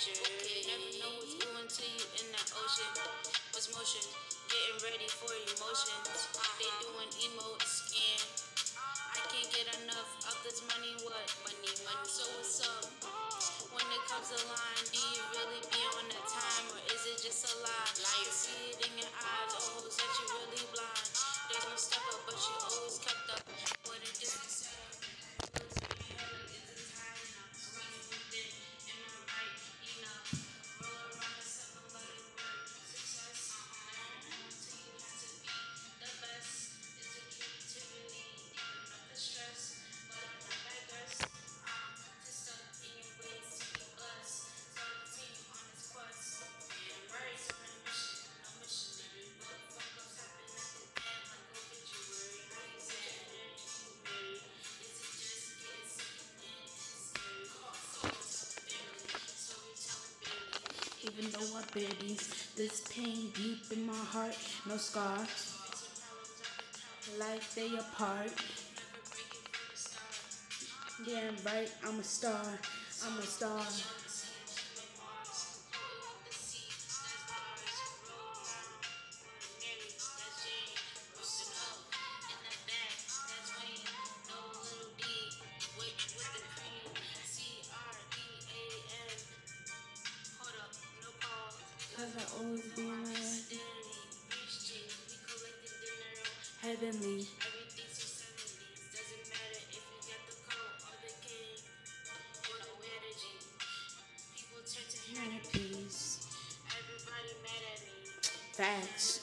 Okay, never know what's going to you in that ocean. What's motion? Getting ready for emotions. They doing emotes and I can't get enough of this money. What? Money. So what's up? When it comes to lying, do you really be on that time or is it just a lie? You see it in your eyes, oh, that you really blind. There's no step up, but you always kept up. What a different setup. Feels in your head like is it high enough? Running with it, am I right enough? Roll around a circle, let it work. Success, until you have to be the best. Is the creativity, deep enough the stress. But I'm not beggars. Just stuck in your ways to be blessed. So continue on this quest. And birds on a mission, no missionary. Motherfuckers happen at the end like obituary. How you say energy you marry? Is it just getting sick and scary? Storytelling barely. Even though I bear this pain deep in my heart, no scar. Like they apart. Yeah, right, I'm a star. I'm a star. Cause I always be in my heavenly. Everything's so 70s. Doesn't matter if you get the code or the game or the energy. People turn to therapies. Everybody mad at me. Facts.